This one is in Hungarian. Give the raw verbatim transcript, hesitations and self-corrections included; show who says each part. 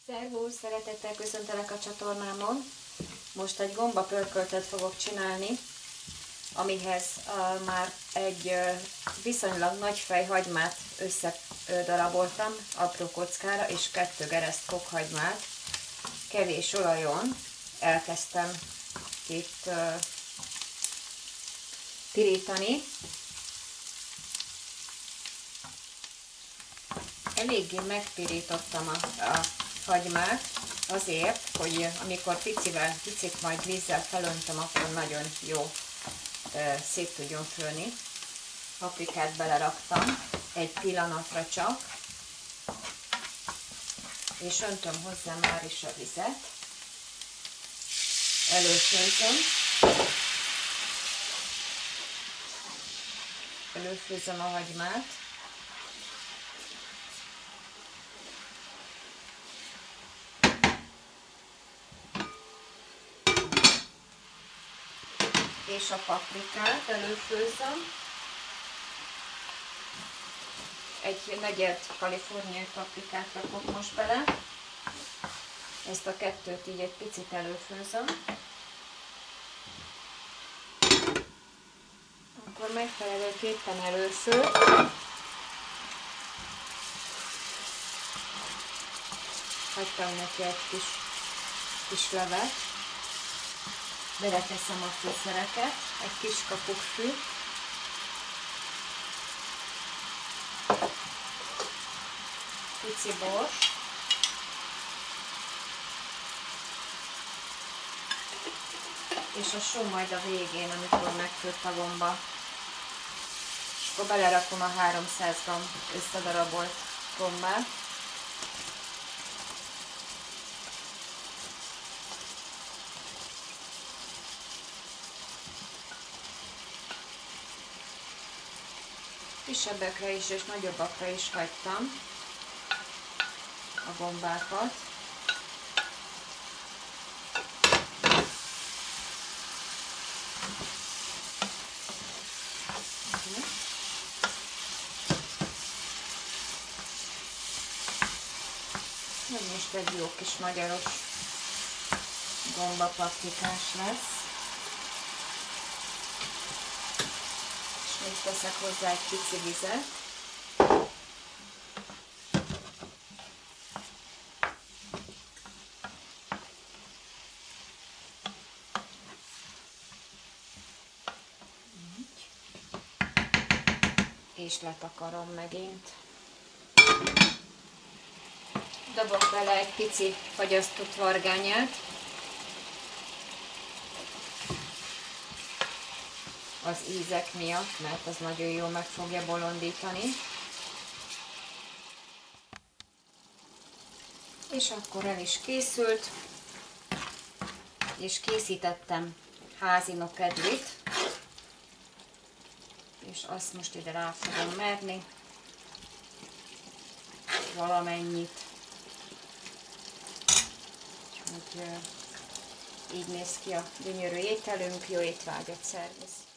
Speaker 1: Szervusz, szeretettel köszöntelek a csatornámon. Most egy gomba pörköltet fogok csinálni, amihez uh, már egy uh, viszonylag nagy fej hagymát összedaraboltam apró kockára, és kettő gereszt fokhagymát. Kevés olajon elkezdtem itt uh, pirítani. Eléggé megpirítottam a, a hagymát azért, hogy amikor picivel, picit majd vízzel felöntöm, akkor nagyon jó e, szét tudjon főni. Paprikát beleraktam egy pillanatra csak, és öntöm hozzá már is a vizet. Előfőzöm. Előfőzöm a hagymát. És a paprikát előfőzöm. Egy negyed kaliforniai paprikát rakok most bele. Ezt a kettőt így egy picit előfőzöm. Akkor megfelelőképpen előfő. Hagytam neki egy kis, kis levet. Beleteszem a fűszereket, egy kis kapukkfű, pici bors, és a só majd a végén, amikor megfőtt a gomba. És akkor belerakom a háromszáz gramm összedarabolt gombát. Kisebbekre is és nagyobbakra is hagytam a gombákat. Ez most egy jó kis magyaros gomba paprikás lesz. Még teszek hozzá egy pici vizet. És letakarom megint. Dobok bele egy pici fagyasztott vargányát. Az ízek miatt, mert az nagyon jól meg fogja bolondítani. És akkor el is készült, és készítettem házi nokedlit, és azt most ide rá fogom merni valamennyit. Úgyhogy így néz ki a gyönyörű ételünk, jó étvágyat, szervusz!